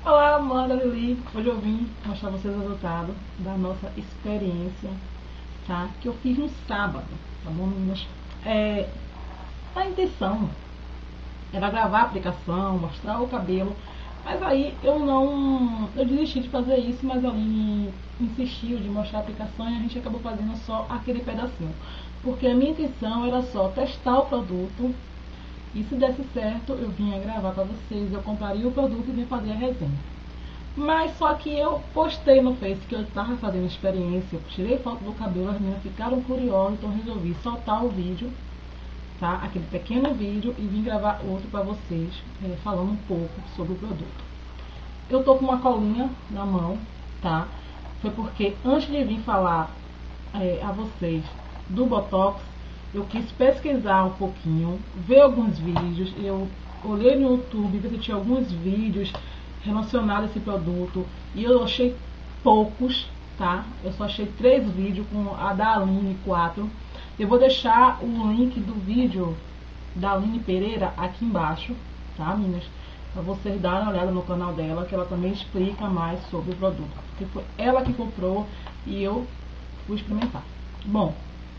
Olá, Amanda, Lili. Hoje eu vim mostrar pra vocês o resultado da nossa experiência, tá? Que eu fiz no sábado, tá bom, meninas? A intenção era gravar a aplicação, mostrar o cabelo, mas aí eu desisti de fazer isso, mas a Aline insistiu de mostrar a aplicação e a gente acabou fazendo só aquele pedacinho. Porque a minha intenção era só testar o produto. E se desse certo, eu vinha gravar para vocês, eu compraria o produto e vinha fazer a resenha. Mas só que eu postei no Face que eu estava fazendo experiência, eu tirei foto do cabelo, as meninas ficaram curiosas, então resolvi soltar o vídeo, tá? Aquele pequeno vídeo, e vim gravar outro para vocês, falando um pouco sobre o produto. Eu tô com uma colinha na mão, tá? Foi porque antes de vir falar a vocês do Botox, eu quis pesquisar um pouquinho, ver alguns vídeos. Eu olhei no YouTube, vi se tinha alguns vídeos relacionados a esse produto e eu achei poucos, tá? Eu só achei 3 vídeos, com a da Aline 4. Eu vou deixar o link do vídeo da Aline Pereira aqui embaixo, tá, meninas? Pra vocês darem uma olhada no canal dela, que ela também explica mais sobre o produto. Porque foi ela que comprou e eu fui experimentar. Bom,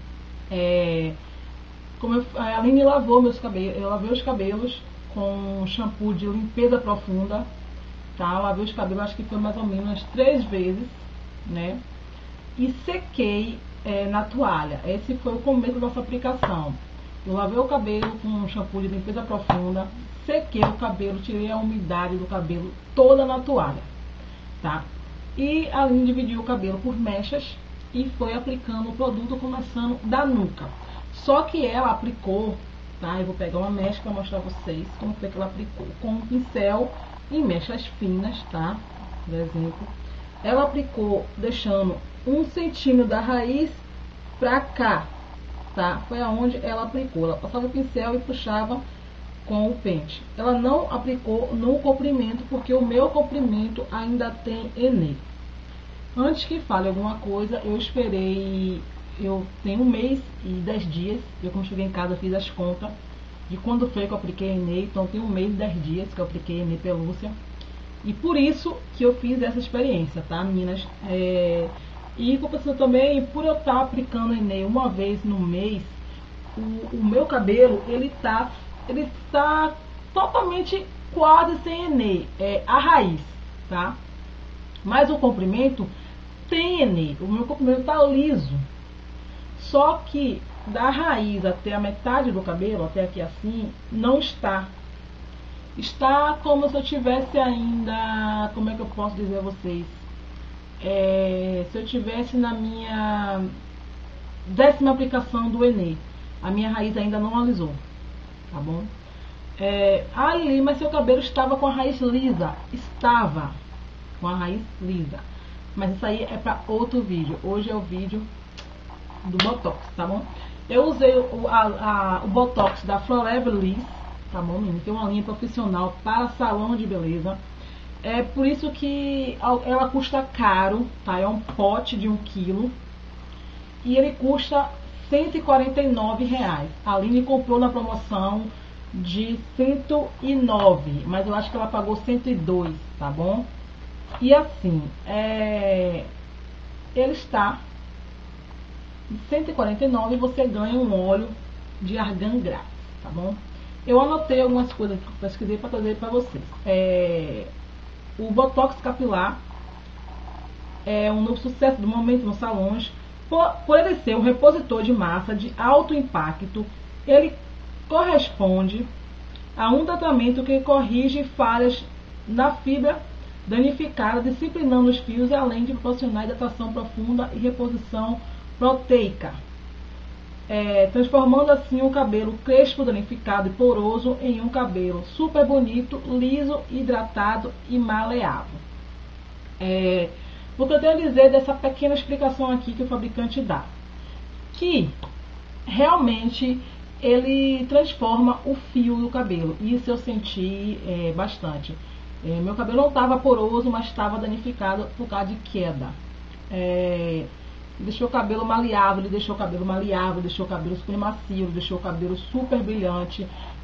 a Aline lavou meus cabelos, eu lavei os cabelos com shampoo de limpeza profunda, tá? Lavei os cabelos, acho que foi mais ou menos 3 vezes, né? E sequei na toalha. Esse foi o começo da nossa aplicação. Eu lavei o cabelo com shampoo de limpeza profunda, sequei o cabelo, tirei a umidade do cabelo toda na toalha, tá? E a Aline dividiu o cabelo por mechas e foi aplicando o produto, começando da nuca. Só que ela aplicou, tá? Eu vou pegar uma mecha para mostrar a vocês como foi que ela aplicou. Com um pincel em mechas finas, tá? Por exemplo, ela aplicou deixando 1 centímetro da raiz pra cá, tá? Foi aonde ela aplicou. Ela passava o pincel e puxava com o pente. Ela não aplicou no comprimento, porque o meu comprimento ainda tem enê. Antes que fale alguma coisa, eu esperei. Eu tenho 1 mês e 10 dias. Eu, quando cheguei em casa, fiz as contas de quando foi que eu apliquei enê. Então, tem 1 mês e 10 dias que eu apliquei enê pelúcia. E por isso que eu fiz essa experiência, tá, meninas? E compensando também, por eu estar aplicando enê uma vez no mês, o meu cabelo, ele tá totalmente quase sem enê. A raiz, tá? Mas o comprimento tem enê. O meu comprimento tá liso. Só que da raiz até a metade do cabelo, até aqui assim, não está. Está como se eu tivesse ainda, como é que eu posso dizer a vocês? Se eu tivesse na minha 10ª aplicação do enê. A minha raiz ainda não alisou, tá bom? Ali, mas seu cabelo estava com a raiz lisa. Estava com a raiz lisa. Mas isso aí é para outro vídeo. Hoje é o vídeo do Botox, tá bom? Eu usei o Botox da Forever Liss, tá bom, menina? Tem uma linha profissional para salão de beleza. É por isso que ela custa caro, tá? É um pote de 1 quilo. E ele custa R$149. A Aline comprou na promoção de 109, mas eu acho que ela pagou 102, tá bom? E assim, ele está 149 e você ganha um óleo de argan grátis, tá bom? Eu anotei algumas coisas que eu pesquisei para trazer para vocês. O Botox capilar é um novo sucesso do momento nos salões. Por ele ser um repositor de massa de alto impacto, ele corresponde a um tratamento que corrige falhas na fibra danificada, disciplinando os fios, além de proporcionar hidratação profunda e reposição proteica, transformando assim o cabelo crespo, danificado e poroso em um cabelo super bonito, liso, hidratado e maleável. O que eu tenho a dizer dessa pequena explicação aqui que o fabricante dá, que realmente ele transforma o fio do cabelo. Isso eu senti bastante. Meu cabelo não estava poroso, mas estava danificado por causa de queda. Deixou o cabelo maleável, ele deixou o cabelo maleável, deixou o cabelo super macio, deixou o cabelo super brilhante.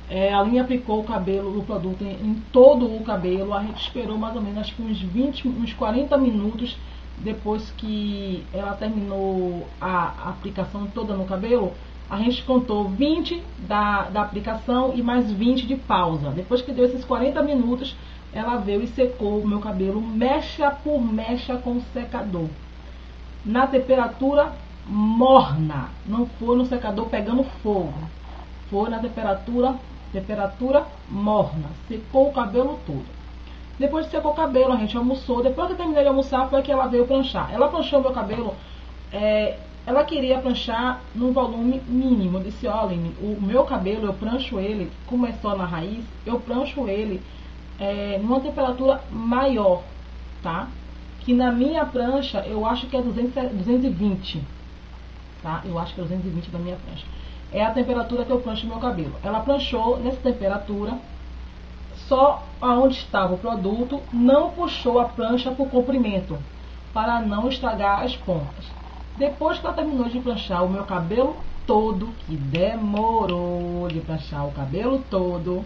A Aline aplicou o cabelo, o produto em todo o cabelo. A gente esperou mais ou menos acho que uns 40 minutos depois que ela terminou a aplicação toda no cabelo. A gente contou 20 da aplicação e mais 20 de pausa. Depois que deu esses 40 minutos, ela veio e secou o meu cabelo mecha por mecha com o secador. Na temperatura morna. Não foi no secador pegando fogo. Foi na temperatura morna. Secou o cabelo todo. Depois de secou o cabelo, a gente almoçou. Depois que eu terminei de almoçar, foi que ela veio pranchar. Ela pranchou meu cabelo. Ela queria pranchar num volume mínimo. Eu disse: ó, Aline, o meu cabelo, eu prancho ele, como é só na raiz, eu prancho ele numa temperatura maior, tá? Que na minha prancha, eu acho que é 220, tá? Eu acho que é 220 da minha prancha. É a temperatura que eu prancho meu cabelo. Ela pranchou nessa temperatura, só aonde estava o produto, não puxou a prancha por comprimento, para não estragar as pontas. Depois que ela terminou de pranchar o meu cabelo todo, que demorou de pranchar o cabelo todo,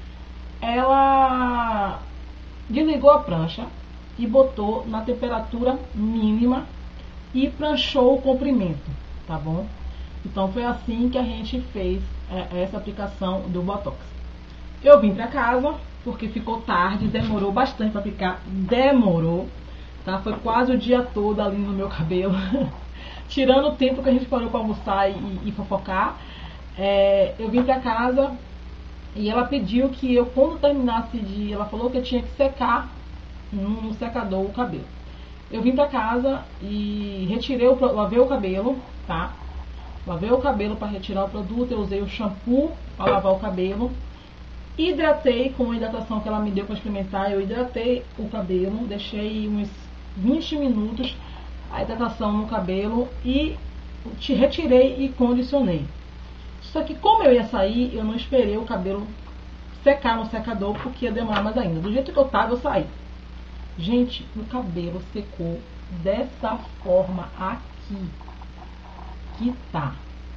ela desligou a prancha e botou na temperatura mínima e pranchou o comprimento, tá bom? Então foi assim que a gente fez essa aplicação do Botox. Eu vim pra casa porque ficou tarde, demorou bastante para aplicar, demorou, tá? Foi quase o dia todo ali no meu cabelo, tirando o tempo que a gente parou para almoçar e fofocar. Eu vim pra casa e ela pediu que eu, quando terminasse ela falou que eu tinha que secar no secador o cabelo. Eu vim pra casa e lavei o cabelo, tá? Lavei o cabelo para retirar o produto. Eu usei o shampoo para lavar o cabelo. Hidratei com a hidratação que ela me deu para experimentar. Eu hidratei o cabelo, deixei uns 20 minutos a hidratação no cabelo e retirei e condicionei. Só que como eu ia sair, eu não esperei o cabelo secar no secador, porque ia demorar mais ainda. Do jeito que eu tava, eu saí. Gente, o cabelo secou dessa forma aqui, que tá.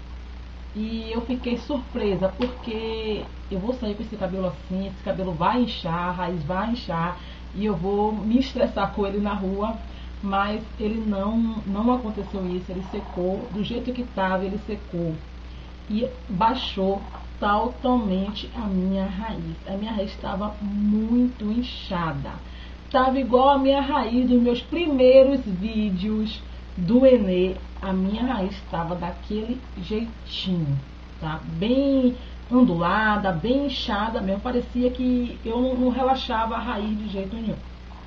E eu fiquei surpresa, porque eu vou sair com esse cabelo assim, esse cabelo vai inchar, a raiz vai inchar, e eu vou me estressar com ele na rua. Mas ele não aconteceu isso, ele secou do jeito que tava, ele secou e baixou totalmente a minha raiz. A minha raiz estava muito inchada, estava igual a minha raiz dos meus primeiros vídeos do Enê. A minha raiz estava daquele jeitinho, tá? Bem ondulada, bem inchada mesmo, parecia que eu não relaxava a raiz de jeito nenhum,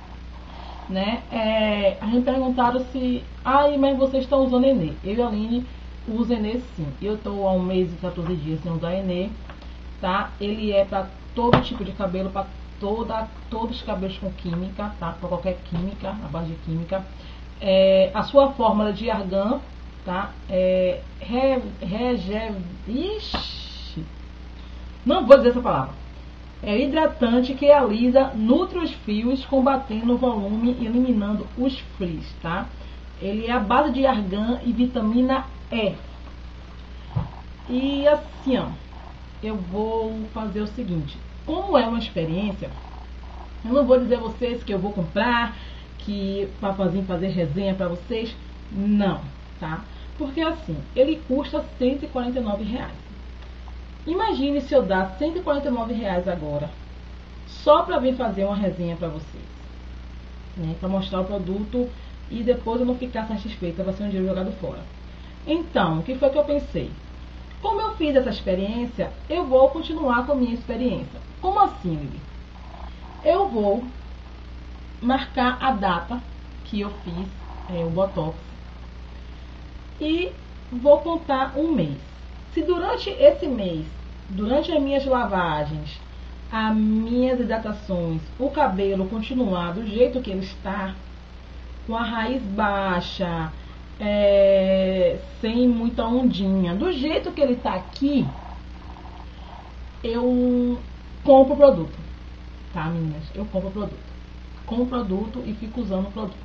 né? A gente perguntaram se, mas vocês estão usando Enê? Eu e a Aline uso Enê sim. Eu estou há 1 mês e 14 dias sem usar Enê, tá? Ele é para todo tipo de cabelo, para todos os cabelos com química, tá? Para qualquer química, a base de química. A sua fórmula de argan, tá? Ixi, não vou dizer essa palavra. É hidratante que alisa, nutre os fios, combatendo o volume e eliminando os frizz, tá? Ele é a base de argan e vitamina E. E assim, ó, eu vou fazer o seguinte. Como é uma experiência, eu não vou dizer a vocês que eu vou comprar, que para fazer resenha para vocês, não, tá? Porque assim, ele custa R$149. Imagine se eu dar R$149 agora, só para vir fazer uma resenha para vocês, né? Para mostrar o produto e depois eu não ficar satisfeita, vai ser um dinheiro jogado fora. Então, o que foi que eu pensei? Como eu fiz essa experiência, eu vou continuar com a minha experiência. Como assim, Lili? Eu vou marcar a data que eu fiz o Botox e vou contar 1 mês. Se durante esse mês, durante as minhas lavagens, as minhas hidratações, o cabelo continuar do jeito que ele está, com a raiz baixa, sem muita ondinha, do jeito que ele está aqui, eu compro o produto, tá, meninas? Eu compro o produto e fico usando o produto,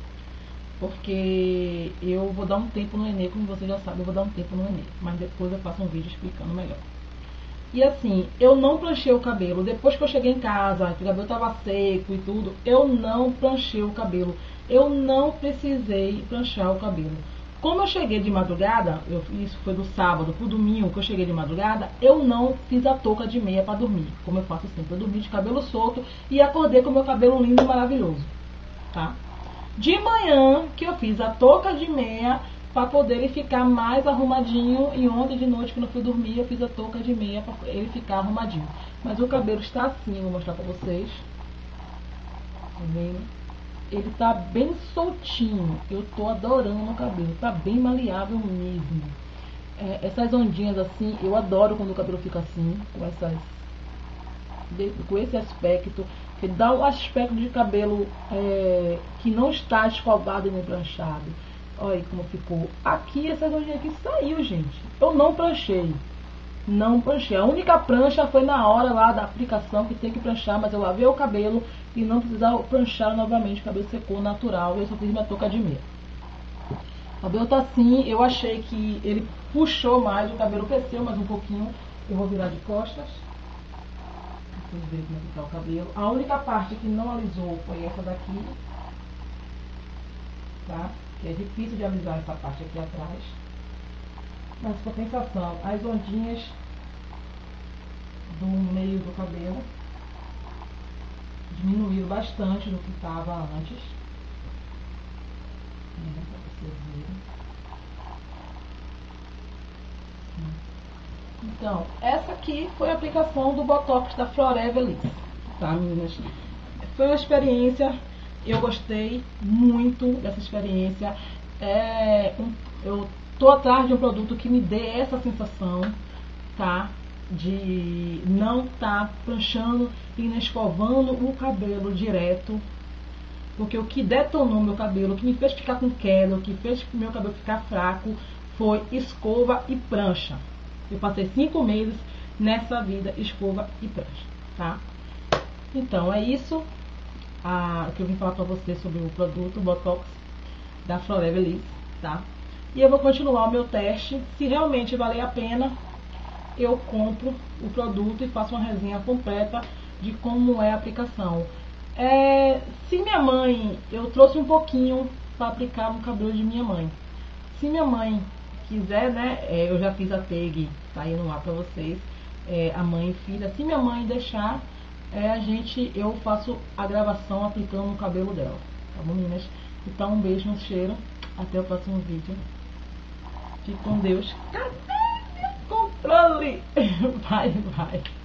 porque eu vou dar um tempo no Enê, como vocês já sabem, eu vou dar um tempo no Enê, mas depois eu faço um vídeo explicando melhor. E assim, eu não pranchei o cabelo. Depois que eu cheguei em casa, que o cabelo tava seco e tudo, eu não pranchei o cabelo. Eu não precisei pranchar o cabelo. Como eu cheguei de madrugada, isso foi do sábado pro domingo que eu cheguei de madrugada, eu não fiz a touca de meia para dormir, como eu faço sempre. Eu dormi de cabelo solto e acordei com o meu cabelo lindo e maravilhoso, tá? De manhã que eu fiz a touca de meia para poder ele ficar mais arrumadinho, e ontem de noite quando eu fui dormir eu fiz a touca de meia para ele ficar arrumadinho. Mas o cabelo está assim, vou mostrar para vocês. Tá vendo? Ele tá bem soltinho. Eu tô adorando o cabelo. Tá bem maleável mesmo. Essas ondinhas assim, eu adoro quando o cabelo fica assim, com esse aspecto, que dá um aspecto de cabelo que não está escovado nem pranchado. Olha aí como ficou. Aqui, essas ondinhas aqui saiu, gente. Eu não pranchei. Não pranchei. A única prancha foi na hora lá da aplicação, que tem que pranchar, mas eu lavei o cabelo e não precisava pranchar novamente. O cabelo secou natural e eu só fiz minha touca de meia. O cabelo tá assim, eu achei que ele puxou mais, o cabelo cresceu mais um pouquinho. Eu vou virar de costas. Vocês verem como é que tá o cabelo. A única parte que não alisou foi essa daqui. Tá? Que é difícil de alisar essa parte aqui atrás. Mas compensação, as ondinhas do meio do cabelo diminuíram bastante do que estava antes. Pra vocês verem. Então, essa aqui foi a aplicação do Botox da Forever Liss, tá, meninas? Foi uma experiência, eu gostei muito dessa experiência. Eu tô atrás de um produto que me dê essa sensação, tá? De não tá pranchando e nem escovando o cabelo direto. Porque o que detonou meu cabelo, o que me fez ficar com queda, o que fez meu cabelo ficar fraco, foi escova e prancha. Eu passei 5 meses nessa vida, escova e prancha, tá? Então é isso que eu vim falar pra vocês sobre o produto Botox da Forever Liss, tá? E eu vou continuar o meu teste. Se realmente valer a pena, eu compro o produto e faço uma resenha completa de como é a aplicação. Se minha mãe, eu trouxe um pouquinho para aplicar no cabelo de minha mãe. Se minha mãe quiser, né, eu já fiz a tag, tá aí no ar para vocês, a mãe e filha. Se minha mãe deixar, eu faço a gravação aplicando no cabelo dela, tá bom, meninas? Então um beijo, um cheiro, até o próximo vídeo. Fique com Deus. Cadê meu controle? Vai, vai.